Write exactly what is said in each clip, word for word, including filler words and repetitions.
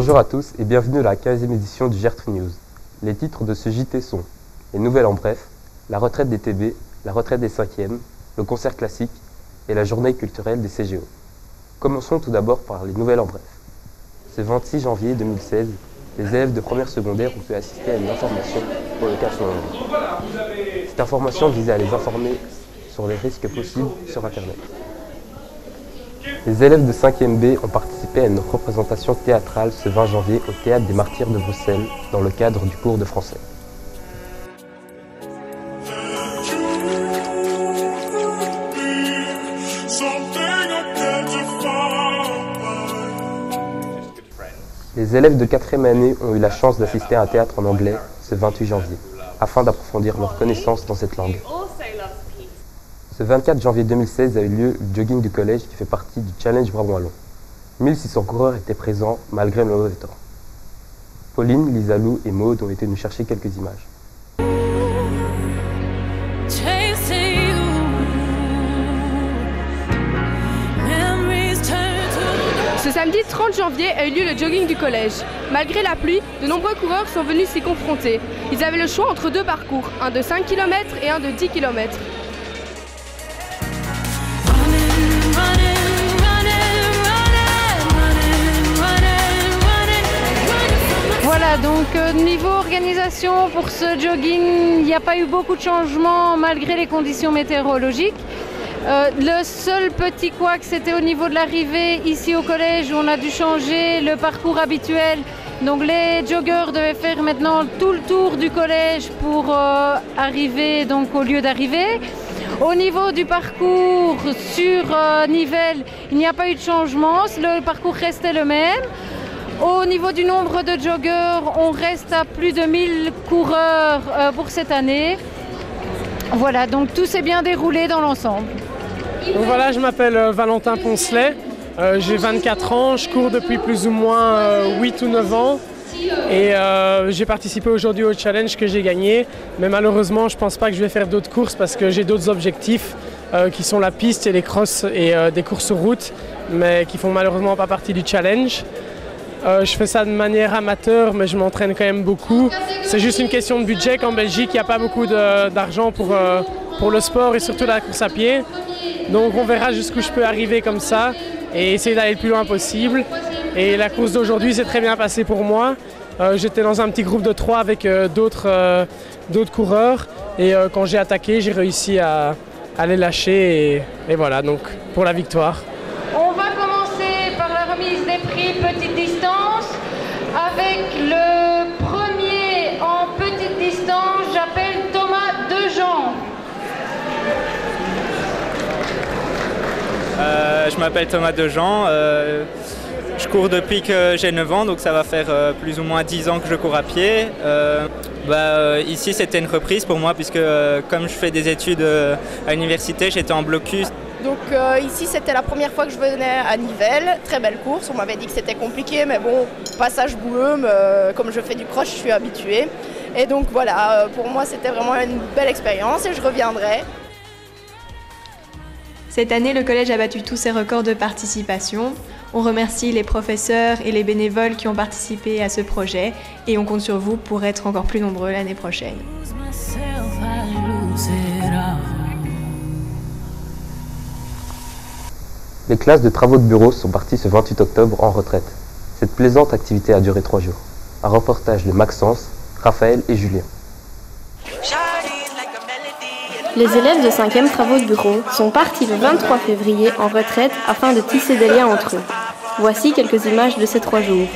Bonjour à tous et bienvenue à la quinzième édition du Gertrude News. Les titres de ce J T sont les nouvelles en bref, la retraite des T B, la retraite des cinquièmes, le concert classique et la journée culturelle des C G O. Commençons tout d'abord par les nouvelles en bref. Ce vingt-six janvier deux mille seize, les élèves de première secondaire ont pu assister à une information pour le cas Coronavirus. Cette information visait à les informer sur les risques possibles sur Internet. Les élèves de cinquième B ont participé à une représentation théâtrale ce vingt janvier au Théâtre des Martyrs de Bruxelles dans le cadre du cours de français. Les élèves de quatrième année ont eu la chance d'assister à un théâtre en anglais ce vingt-huit janvier, afin d'approfondir leurs connaissances dans cette langue. Ce vingt-quatre janvier deux mille seize a eu lieu le jogging du collège qui fait partie du Challenge Brabant Wallon. mille six cents coureurs étaient présents malgré le mauvais temps. Pauline, Lisa Lou et Maud ont été nous chercher quelques images. Ce samedi trente janvier a eu lieu le jogging du collège. Malgré la pluie, de nombreux coureurs sont venus s'y confronter. Ils avaient le choix entre deux parcours, un de cinq kilomètres et un de dix kilomètres. Voilà, donc euh, niveau organisation pour ce jogging, il n'y a pas eu beaucoup de changements malgré les conditions météorologiques. Euh, le seul petit couac, c'était au niveau de l'arrivée ici au collège où on a dû changer le parcours habituel. Donc les joggeurs devaient faire maintenant tout le tour du collège pour euh, arriver donc au lieu d'arrivée. Au niveau du parcours sur euh, Nivelles, il n'y a pas eu de changement, le parcours restait le même. Au niveau du nombre de joggeurs, on reste à plus de mille coureurs euh, pour cette année. Voilà, donc tout s'est bien déroulé dans l'ensemble. Donc voilà, je m'appelle Valentin Poncelet, euh, j'ai vingt-quatre ans, je cours depuis plus ou moins euh, huit ou neuf ans et euh, j'ai participé aujourd'hui au challenge que j'ai gagné, mais malheureusement je ne pense pas que je vais faire d'autres courses parce que j'ai d'autres objectifs euh, qui sont la piste et les crosses et euh, des courses sur route, mais qui ne font malheureusement pas partie du challenge. Euh, je fais ça de manière amateur, mais je m'entraîne quand même beaucoup. C'est juste une question de budget qu'en Belgique, il n'y a pas beaucoup d'argent pour, euh, pour le sport et surtout la course à pied. Donc on verra jusqu'où je peux arriver comme ça et essayer d'aller le plus loin possible. Et la course d'aujourd'hui s'est très bien passée pour moi. Euh, J'étais dans un petit groupe de trois avec euh, d'autres euh, d'autres coureurs et euh, quand j'ai attaqué, j'ai réussi à, à les lâcher et, et voilà, donc pour la victoire. On va commencer par la remise des prix petite distance avec le premier en petite distance, j'appelle Thomas Dejean. Euh, je m'appelle Thomas Dejean, euh, je cours depuis que j'ai neuf ans, donc ça va faire euh, plus ou moins dix ans que je cours à pied. Euh, bah, euh, ici c'était une reprise pour moi puisque euh, comme je fais des études euh, à l'université, j'étais en blocus. Donc euh, ici c'était la première fois que je venais à Nivelles, très belle course, on m'avait dit que c'était compliqué mais bon, passage boueux, mais, euh, comme je fais du cross je suis habituée. Et donc voilà, euh, pour moi c'était vraiment une belle expérience et je reviendrai. Cette année, le collège a battu tous ses records de participation. On remercie les professeurs et les bénévoles qui ont participé à ce projet et on compte sur vous pour être encore plus nombreux l'année prochaine. Les classes de travaux de bureau sont parties ce vingt-huit octobre en retraite. Cette plaisante activité a duré trois jours. Un reportage de Maxence, Raphaël et Julien. Les élèves de cinquième travaux de bureau sont partis le vingt-trois février en retraite afin de tisser des liens entre eux. Voici quelques images de ces trois jours.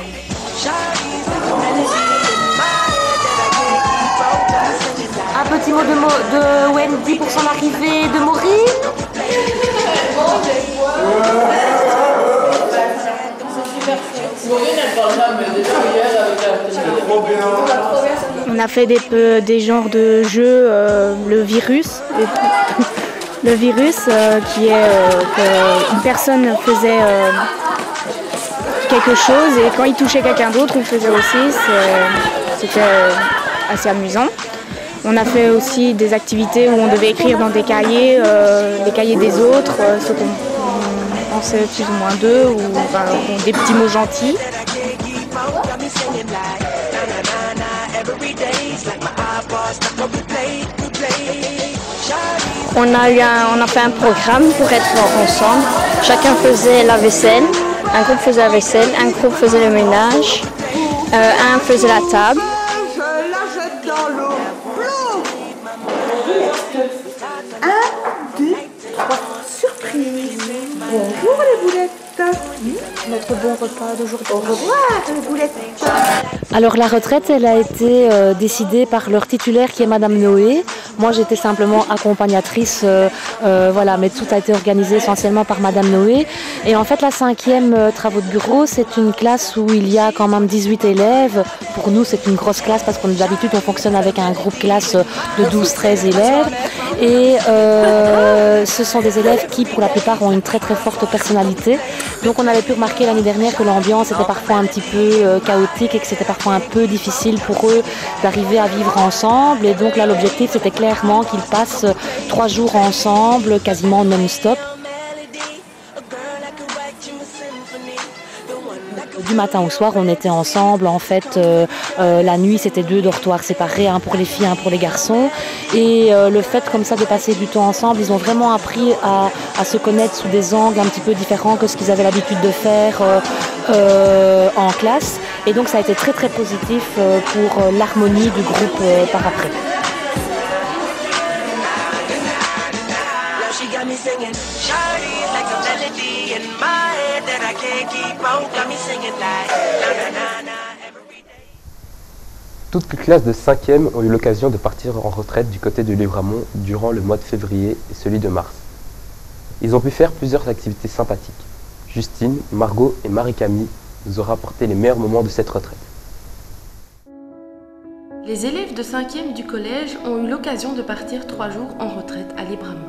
Un petit mot de, mo de Wendy pour son arrivée, de Maureen. On a fait des, peu, des genres de jeux, euh, le virus, le virus euh, qui est euh, qu'une personne faisait euh, quelque chose et quand il touchait quelqu'un d'autre, il le faisait aussi. C'était assez amusant. On a fait aussi des activités où on devait écrire dans des cahiers, euh, les cahiers des autres, euh, ce qu'on pensait plus ou moins d'eux, ou enfin, des petits mots gentils. On a, eu un, on a fait un programme pour être ensemble. Chacun faisait la vaisselle. Un groupe faisait la vaisselle, un groupe faisait le ménage, euh, un faisait la table. Je la jette dans l'eau. Un, deux, trois. Surprise. Bonjour les boulettes. Notre bon repas d'aujourd'hui. Au revoir les boulettes. Alors la retraite, elle a été euh, décidée par leur titulaire qui est Madame Noé. Moi j'étais simplement accompagnatrice, euh, euh, voilà, mais tout a été organisé essentiellement par Madame Noé. Et en fait la cinquième euh, travaux de bureau, c'est une classe où il y a quand même dix-huit élèves. Pour nous c'est une grosse classe parce qu'on d'habitude on fonctionne avec un groupe classe de douze treize élèves. Et euh, ce sont des élèves qui pour la plupart ont une très très forte personnalité. Donc on avait pu remarquer l'année dernière que l'ambiance était parfois un petit peu euh, chaotique et que c'était parfois un peu difficile pour eux d'arriver à vivre ensemble. Et donc là l'objectif c'était clairement qu'ils passent trois jours ensemble, quasiment non-stop. Du matin au soir, on était ensemble. En fait, euh, euh, la nuit, c'était deux dortoirs séparés, un pour les filles, un pour les garçons. Et euh, le fait comme ça de passer du temps ensemble, ils ont vraiment appris à, à se connaître sous des angles un petit peu différents que ce qu'ils avaient l'habitude de faire euh, euh, en classe. Et donc, ça a été très très positif euh, pour euh, l'harmonie du groupe euh, par après. Toutes les classes de cinquième ont eu l'occasion de partir en retraite du côté de Livramont durant le mois de février et celui de mars. Ils ont pu faire plusieurs activités sympathiques. Justine, Margot et Marie-Camille nous ont rapporté les meilleurs moments de cette retraite. Les élèves de cinquième du collège ont eu l'occasion de partir trois jours en retraite à Livramont.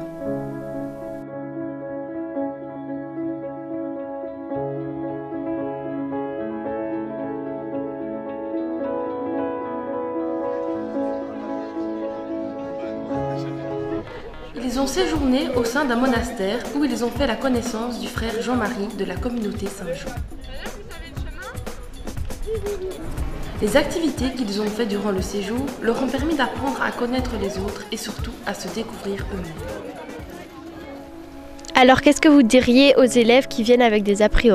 Ils ont séjourné au sein d'un monastère où ils ont fait la connaissance du frère Jean-Marie de la communauté Saint-Jean. Les activités qu'ils ont faites durant le séjour leur ont permis d'apprendre à connaître les autres et surtout à se découvrir eux-mêmes. Alors qu'est-ce que vous diriez aux élèves qui viennent avec des a priori ?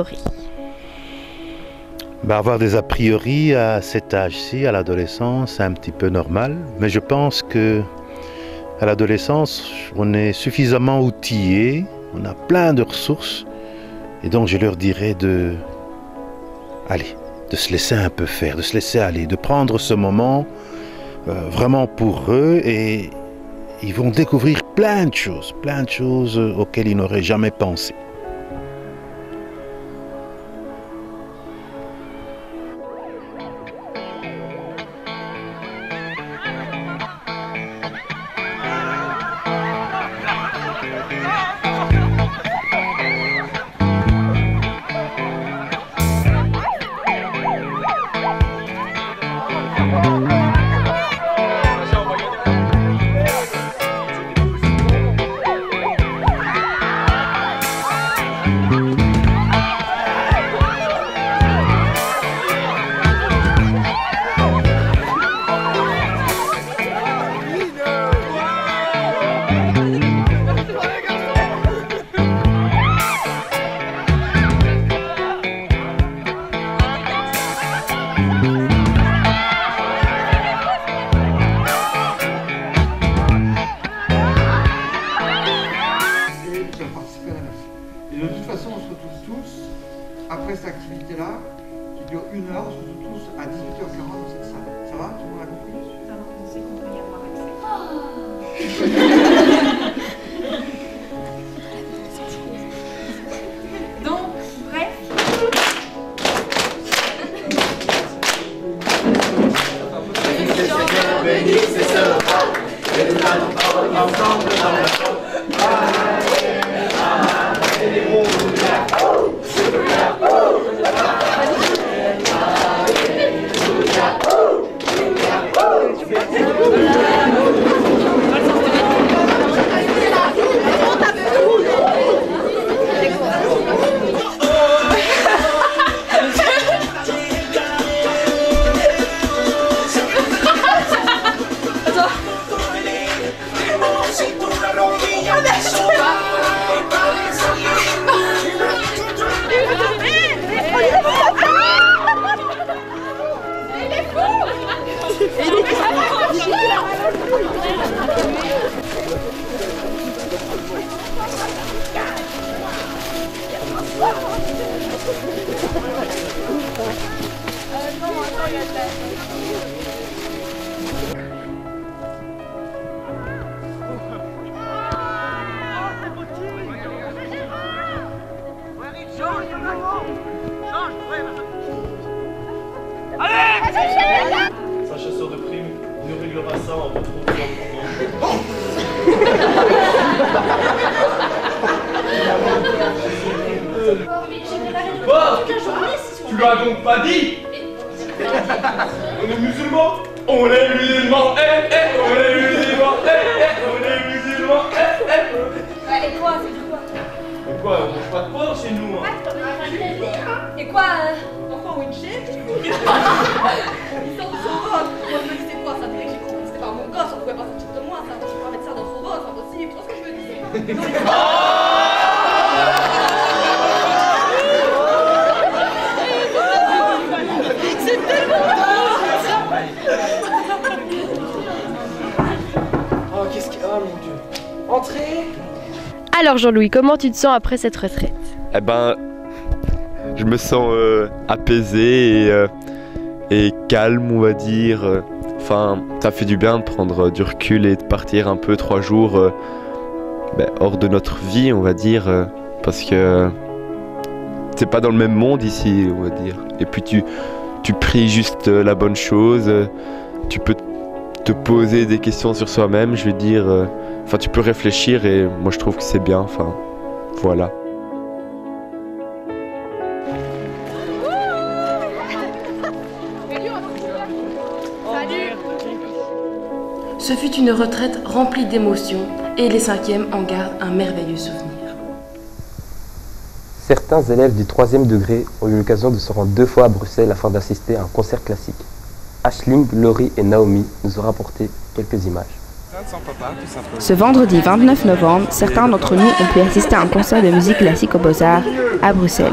Bah, avoir des a priori à cet âge-ci, à l'adolescence, c'est un petit peu normal, mais je pense que à l'adolescence, on est suffisamment outillé, on a plein de ressources, et donc je leur dirais de, allez, de se laisser un peu faire, de se laisser aller, de prendre ce moment euh, vraiment pour eux, et ils vont découvrir plein de choses, plein de choses auxquelles ils n'auraient jamais pensé. Et de toute façon, on se retrouve tous, après cette activité-là, qui dure une heure, on se retrouve tous à dix-huit heures quarante dans cette salle. Ça va? Tout le monde a compris? Ça va, on sait qu'on peut y avoir accès. Donc, bref. Bénissez ce repas, et nous allons parler ensemble dans la chambre. C'est un chasseur de primes, il nous réglera ça en retrouvant le moment. Quoi? Tu l'as donc pas dit? On est musulmans. On est musulmans, eh, eh, on est musulmans, eh, eh, on est musulmans, eh, eh. Et quoi, c'est quoi? Mais quoi, on mange pas de porc chez nous, hein? Et quoi, euh, enfant Winchell? Ils sortent de son ventre. Moi je me dis c'est quoi ça? C'était pas mon gosse, on pouvait pas sortir de moi, ça. Je peux pas mettre ça dans son ventre, c'est impossible. Tu vois ce que je veux dire? C'est tellement Oh, qu'est-ce que... Oh mon Dieu. Entrez. Alors Jean-Louis, comment tu te sens après cette retraite? Eh ben, je me sens euh, apaisé et, euh, et calme, on va dire. Enfin, ça fait du bien de prendre du recul et de partir un peu trois jours euh, ben, hors de notre vie, on va dire, euh, parce que euh, c'est pas dans le même monde ici, on va dire. Et puis tu, tu pries juste euh, la bonne chose, euh, tu peux te poser des questions sur soi-même, je veux dire. Euh, Enfin, tu peux réfléchir et moi je trouve que c'est bien, enfin, voilà. Ce fut une retraite remplie d'émotions et les cinquièmes en gardent un merveilleux souvenir. Certains élèves du troisième degré ont eu l'occasion de se rendre deux fois à Bruxelles afin d'assister à un concert classique. Aisling, Laurie et Naomi nous ont rapporté quelques images. Ce vendredi vingt-neuf novembre, certains d'entre nous ont pu assister à un concert de musique classique aux Beaux-Arts à Bruxelles.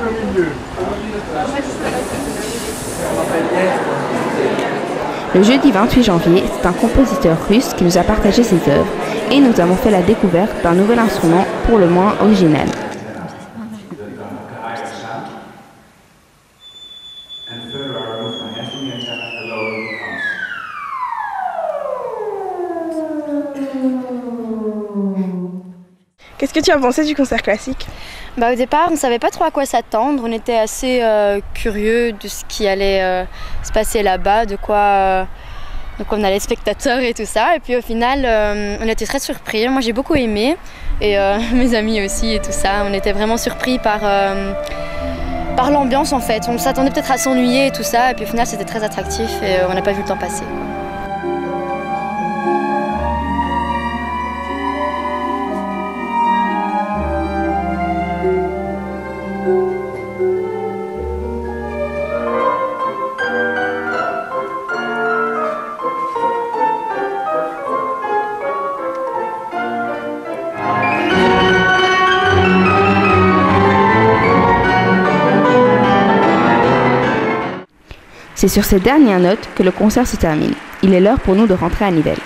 Le jeudi vingt-huit janvier, c'est un compositeur russe qui nous a partagé ses œuvres et nous avons fait la découverte d'un nouvel instrument pour le moins original. Qu'est-ce que tu as pensé du concert classique? Bah, au départ, on ne savait pas trop à quoi s'attendre. On était assez euh, curieux de ce qui allait euh, se passer là-bas, de quoi euh, donc on allait spectateurs et tout ça. Et puis au final, euh, on était très surpris. Moi, j'ai beaucoup aimé et euh, mes amis aussi et tout ça. On était vraiment surpris par, euh, par l'ambiance en fait. On s'attendait peut-être à s'ennuyer et tout ça. Et puis au final, c'était très attractif et euh, on n'a pas vu le temps passer. C'est sur ces dernières notes que le concert se termine. Il est l'heure pour nous de rentrer à Nivelles.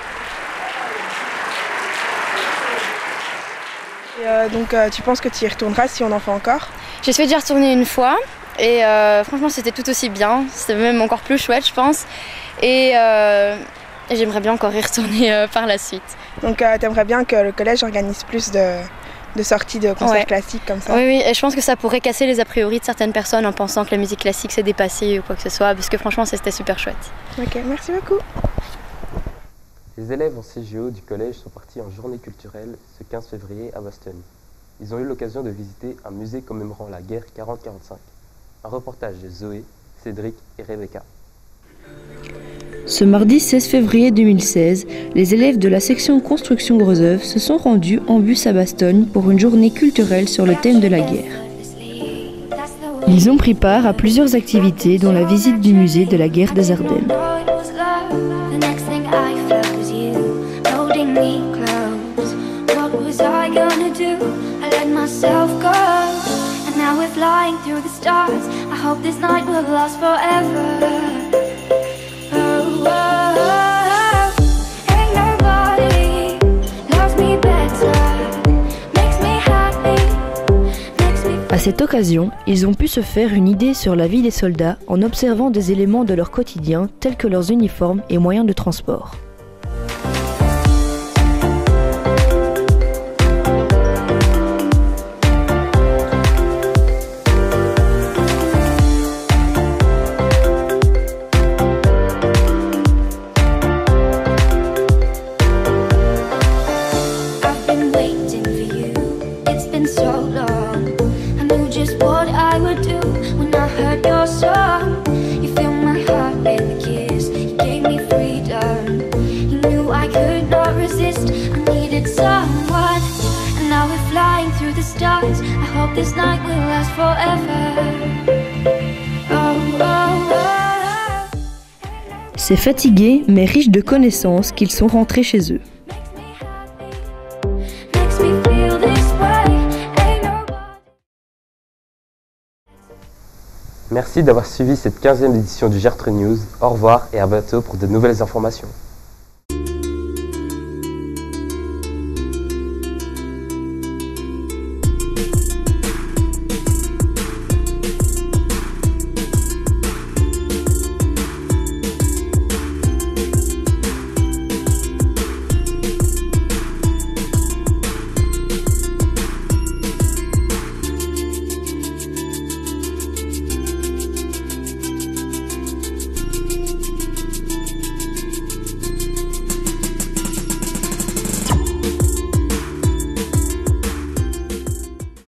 Et euh, donc euh, tu penses que tu y retourneras si on en fait encore? J'ai fait déjà retourner une fois et euh, franchement c'était tout aussi bien. C'était même encore plus chouette je pense. Et, euh, et j'aimerais bien encore y retourner euh, par la suite. Donc euh, tu aimerais bien que le collège organise plus de... de sorties de concerts ouais. classiques comme ça. Oui, oui, et je pense que ça pourrait casser les a priori de certaines personnes en pensant que la musique classique s'est dépassée ou quoi que ce soit, parce que franchement c'était super chouette. Ok, merci beaucoup. Les élèves en C G O du collège sont partis en journée culturelle ce quinze février à Boston. Ils ont eu l'occasion de visiter un musée commémorant la guerre quarante quarante-cinq. Un reportage de Zoé, Cédric et Rebecca. Ce mardi seize février deux mille seize, les élèves de la section construction Grosœuvre se sont rendus en bus à Bastogne pour une journée culturelle sur le thème de la guerre. Ils ont pris part à plusieurs activités dont la visite du musée de la guerre des Ardennes. À cette occasion, ils ont pu se faire une idée sur la vie des soldats en observant des éléments de leur quotidien tels que leurs uniformes et moyens de transport. like we'll last forever. Oh, oh, oh. C'est fatigués mais riches de connaissances qu'ils sont rentrés chez eux. Makes me feel this way. Ain't no. Merci d'avoir suivi cette quinzième édition du Gertrude News. Au revoir et à bientôt pour de nouvelles informations.